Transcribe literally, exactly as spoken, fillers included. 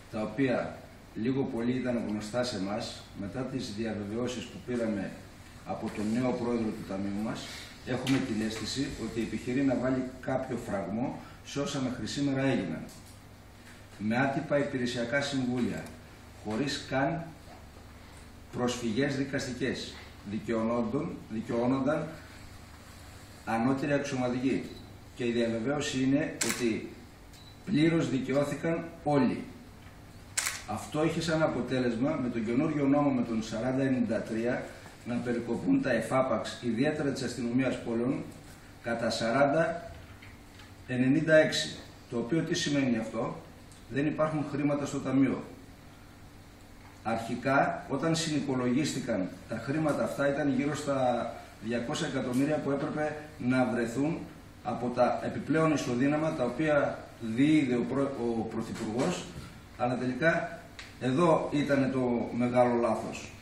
τα οποία λίγο πολύ ήταν γνωστά σε εμάς, μετά τις διαβεβαιώσεις που πήραμε από τον νέο πρόεδρο του Ταμείου μας, έχουμε την αίσθηση ότι επιχειρεί να βάλει κάποιο φραγμό σε όσα μέχρι σήμερα έγιναν. Με άτυπα υπηρεσιακά συμβούλια, χωρίς καν προσφυγές δικαστικές, δικαιώνονταν ανώτεροι αξιωματικοί. Και η διαβεβαίωση είναι ότι πλήρως δικαιώθηκαν όλοι. Αυτό είχε σαν αποτέλεσμα με τον καινούριο νόμο με τον σαράντα ενενήντα τρία να περικοπούν τα εφάπαξ, ιδιαίτερα της αστυνομίας πόλεων, κατά σαράντα ενενήντα έξι. Το οποίο τι σημαίνει αυτό? Δεν υπάρχουν χρήματα στο Ταμείο. Αρχικά, όταν συνυπολογίστηκαν τα χρήματα αυτά, ήταν γύρω στα διακόσια εκατομμύρια που έπρεπε να βρεθούν από τα επιπλέον ισοδύναμα τα οποία διείδε ο, προ, ο Πρωθυπουργός, αλλά τελικά εδώ ήταν το μεγάλο λάθος.